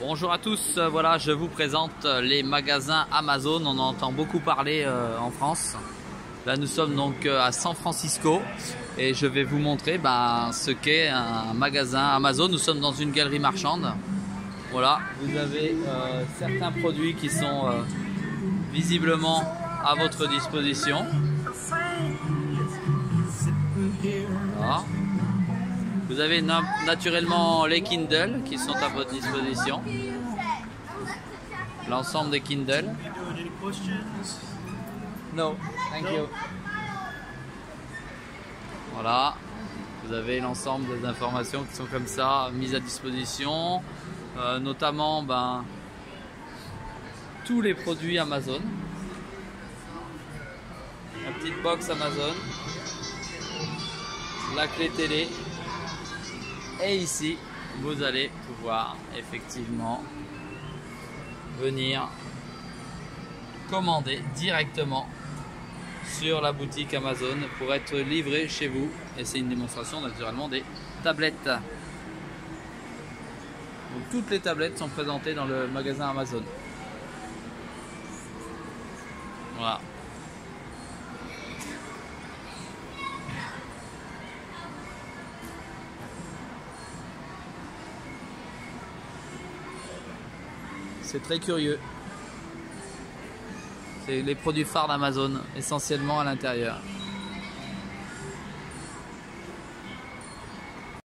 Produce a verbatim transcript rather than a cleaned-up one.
Bonjour à tous, voilà, je vous présente les magasins Amazon. On en entend beaucoup parler euh, en France. Là nous sommes donc à San Francisco et je vais vous montrer ben, ce qu'est un magasin Amazon. Nous sommes dans une galerie marchande. Voilà, vous avez euh, certains produits qui sont euh, visiblement à votre disposition. Voilà. Vous avez naturellement les Kindle qui sont à votre disposition. L'ensemble des Kindle. No, thank you. Voilà. Vous avez l'ensemble des informations qui sont comme ça mises à disposition. Euh, notamment ben, tous les produits Amazon. La petite box Amazon. La clé télé. Et ici, vous allez pouvoir effectivement venir commander directement sur la boutique Amazon pour être livré chez vous. Et c'est une démonstration naturellement des tablettes. Donc, toutes les tablettes sont présentées dans le magasin Amazon. Voilà. C'est très curieux. C'est les produits phares d'Amazon, essentiellement à l'intérieur.